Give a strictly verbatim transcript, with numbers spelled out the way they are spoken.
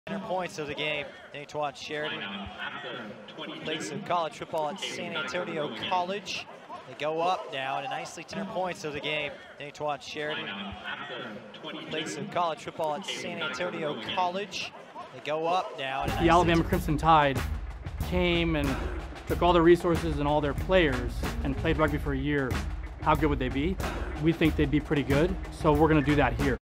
Points of the game. Antoine Sheridan played some college football at San Antonio College. They go up now and a nicely ten points of the game. Antoine Sheridan played some college football at San Antonio College. They go up now. And the Alabama Crimson Tide came and took all their resources and all their players and played rugby for a year. How good would they be? We think they'd be pretty good, so we're going to do that here.